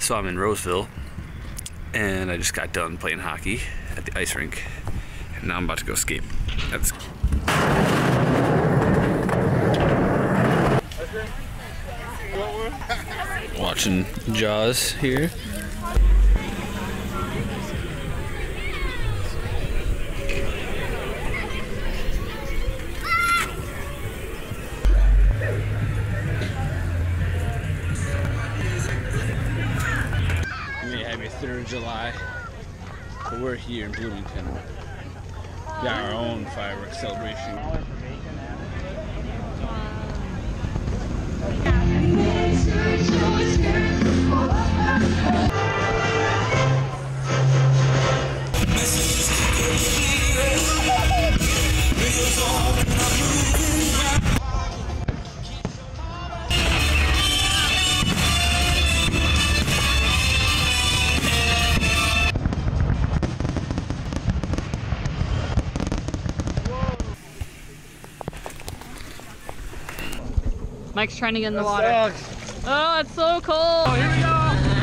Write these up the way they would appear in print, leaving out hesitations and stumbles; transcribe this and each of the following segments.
So I'm in Roseville, and I just got done playing hockey at the ice rink, and now I'm about to go skate. That's watching Jaws here. Happy 3rd of July, but we're here in Bloomington. Got our own fireworks celebration. Mike's trying to get in the water. Oh, it's so cold. Oh, here we go.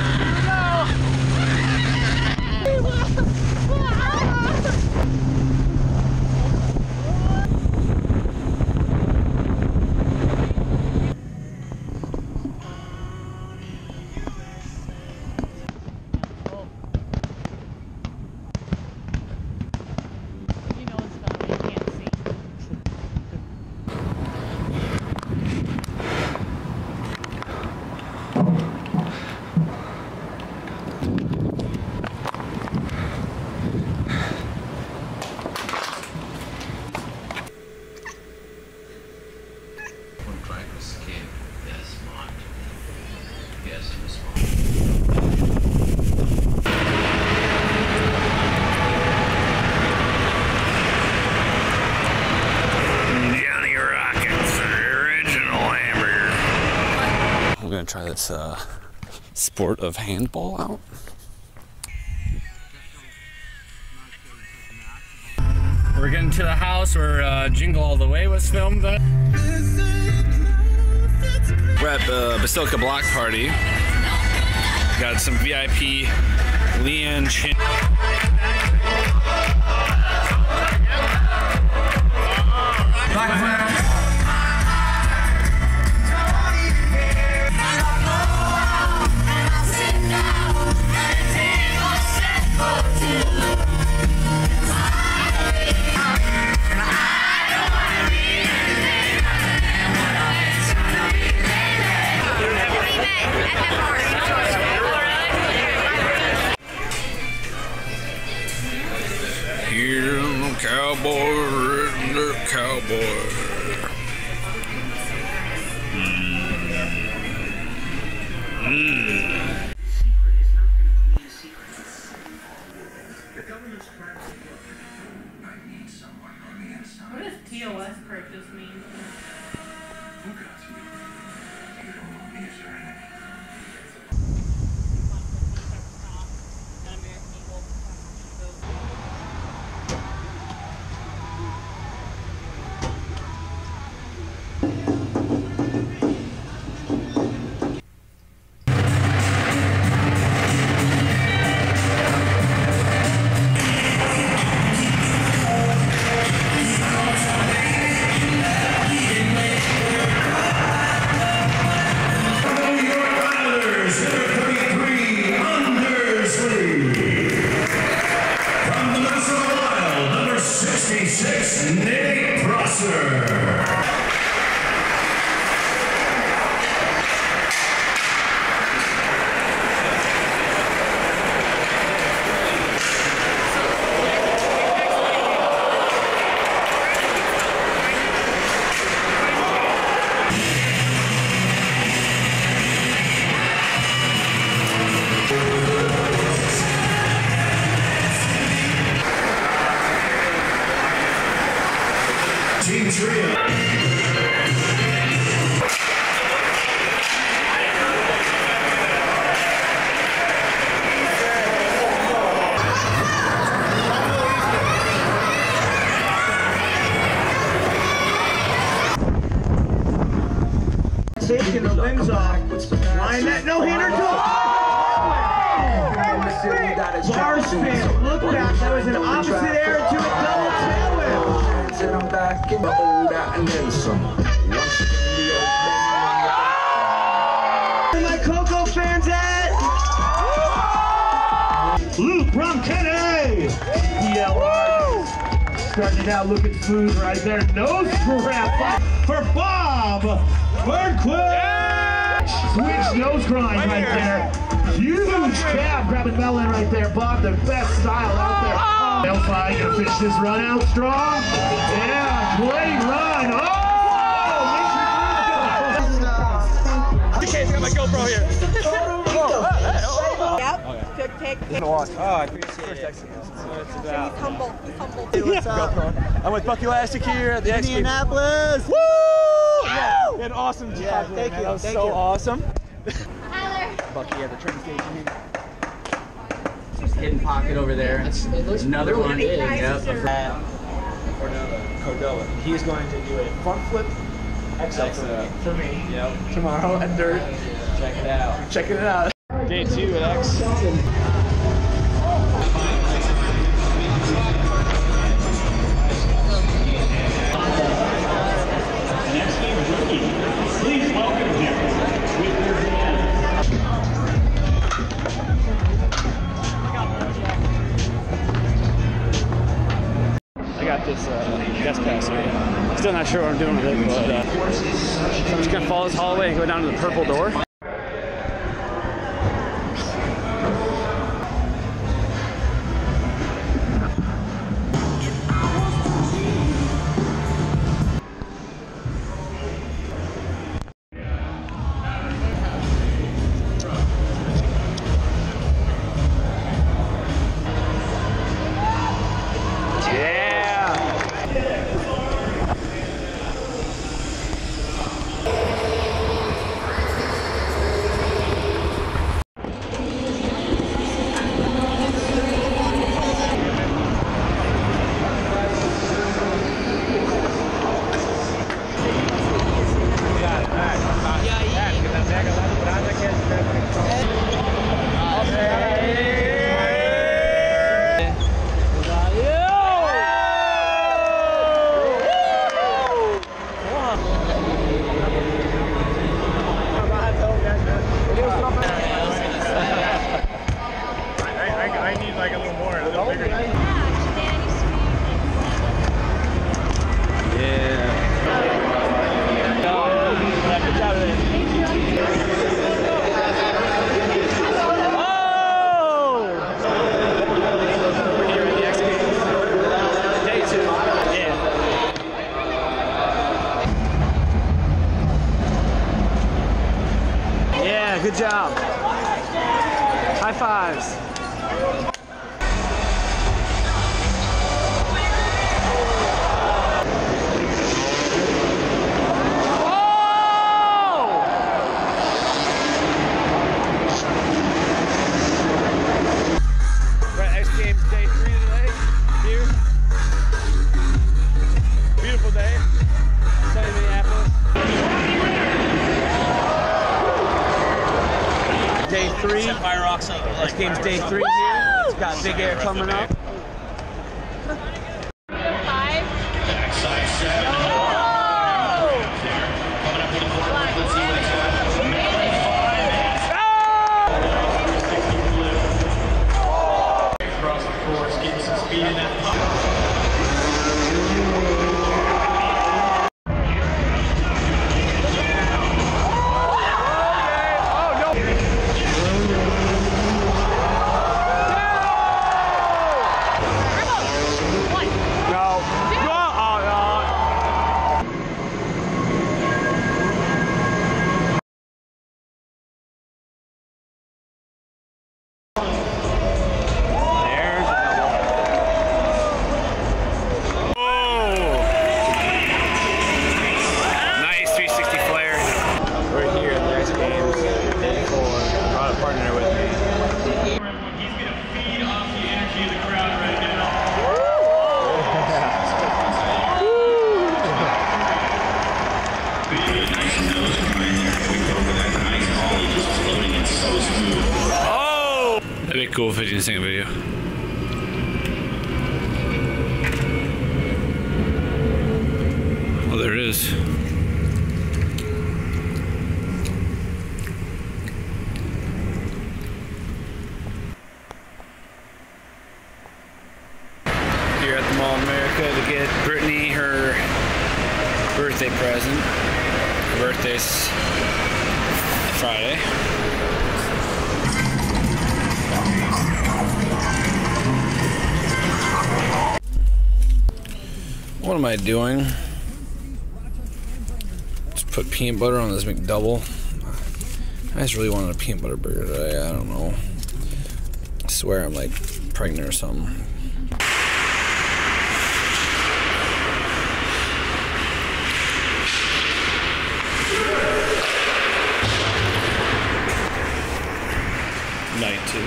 I'm gonna try this sport of handball out. We're getting to the house where Jingle All the Way was filmed. We're at the Basilica Block Party. Got some VIP Leanne Chin. Here the cowboy, the cowboy. What does TOS purchase mean? Bar spin, look back, there was an opposite air to a double tail whip. And I'm back in the old and then some. Where my Coco fans at? Luke Bromkene! PLR. Starting out looking smooth right there. Nose grab for Bob Burnquist! Switch nose grind right there. Huge jab grabbing Melon right there. Bob, the best style out there. Delphi gonna finish this run out strong. Yeah, great run. Okay, I got my GoPro here. Yep. Good take. Oh, I appreciate it. He's humble. He's humble. Hey, what's up? I'm with Bucky Elastic here at the X Games. Indianapolis. Woo! Yeah. An awesome job. Yeah, thank you. That was Thank so you. awesome. Tyler. Bucky at the train station. Hidden pocket over there. Another one. Yep. Cordova. He's going to do a front flip XL for me. Yep. Tomorrow at Dirt. Check it out. Checking it out. Day 2 at X. I got this guest pass here. Still not sure what I'm doing with it, but so I'm just gonna follow this hallway and go down to the purple door. I need like a little more, a little bigger. Good job. High fives. We're at X Games day 3 today. Here. Beautiful day. Sunny Minneapolis. Day 3. X Games day 3 here. It's got big air coming up. That'd be cool if I didn't sing a video. Oh, there it is. Here at the Mall of America to get Brittany her birthday present. Her birthday's Friday. What am I doing? Just put peanut butter on this McDouble. I just really wanted a peanut butter burger today. I don't know. I swear I'm like pregnant or something. Night 2.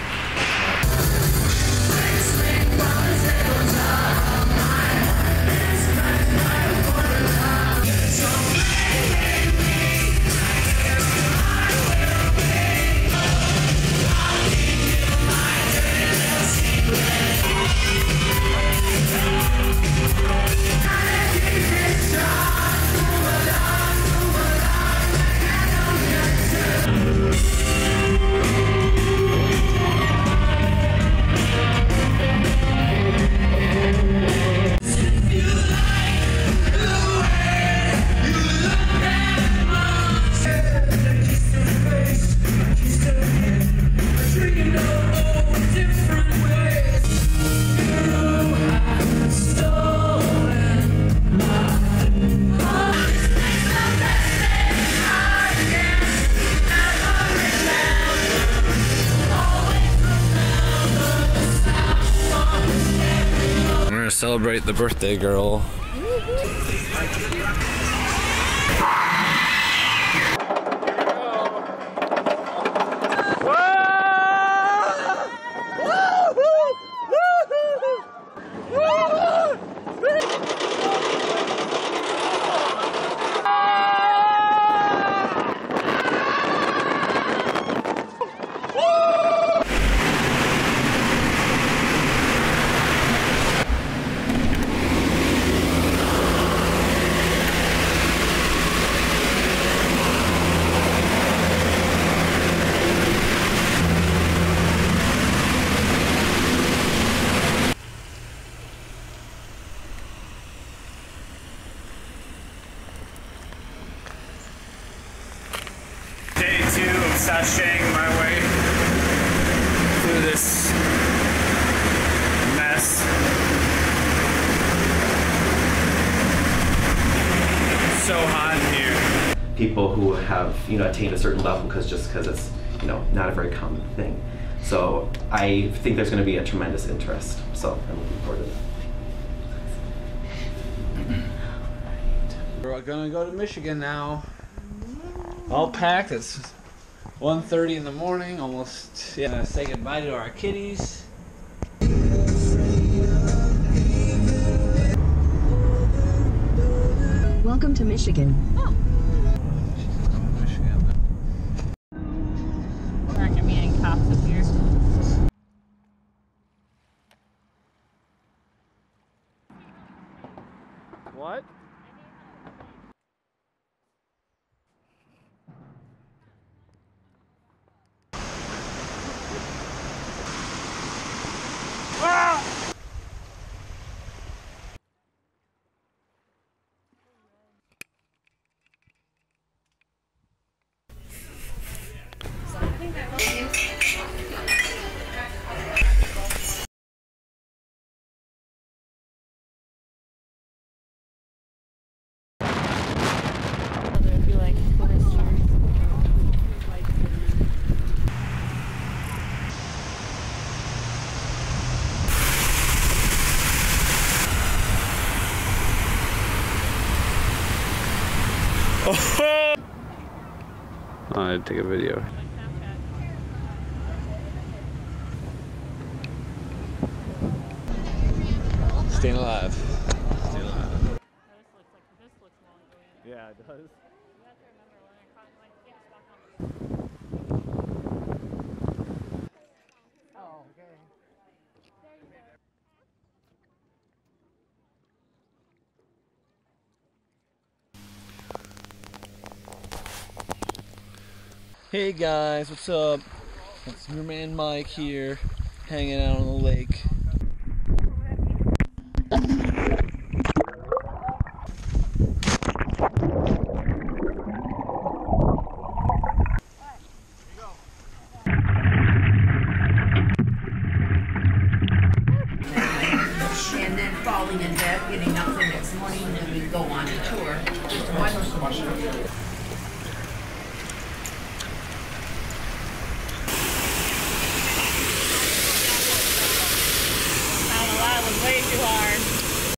Celebrate the birthday girl. Day 2 of sashaying my way through this mess. So hot in here. People who have, attained a certain level because it's, not a very common thing. So I think there's going to be a tremendous interest. So I'm looking forward to that. We're gonna go to Michigan now. All packed. It's 1:30 in the morning. Almost. Yeah. Gonna say goodbye to our kitties. Welcome to Michigan. Oh. She's going to Michigan. We're not gonna be any cops up here. What? Oh, I had to take a video. Staying alive. Staying alive. This looks long. Yeah, it does. You have to remember when I caught my Hey guys, what's up? It's your man Mike here, hanging out on the lake. And then falling in bed, getting up the next morning, and then we go on a tour. Just one. I don't know, that was way too hard.